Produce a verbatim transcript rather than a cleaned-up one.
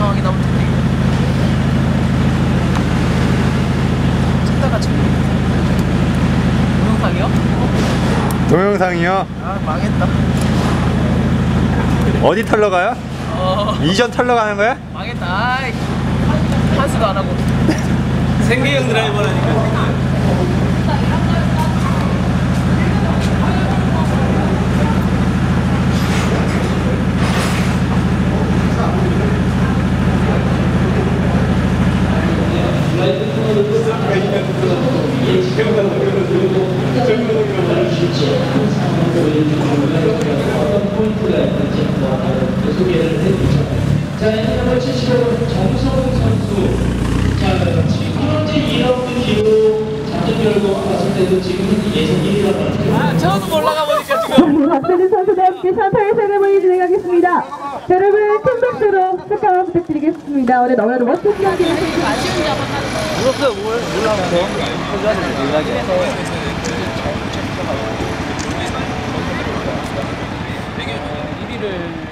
상황이 나올 텐데. 찾다가 지금 동영상이요? 동영상이요? 아 망했다. 어디 털러 가요? 어 이전 털러 가는 거야? 망했다. 아이 한수도 안 하고 생계형 드라이버라니까. 자, 엔터벌 칠십오 정성훈 선수. 자, 지금 현재 이 라운드 기록 작전 결과 봤을 때도 지금은 예선 일 위라고 합니다. 아 처음 올라가 보니까 지금. 박세진 선수와 함께 샤터의 세레머니 진행하겠습니다. 자, 여러분 큰 박수로 축하 부탁드리겠습니다. 오늘 너무나도 멋진 경기 해주셨습니다. 물었어요 뭘 몰라서 몰라게 일 위를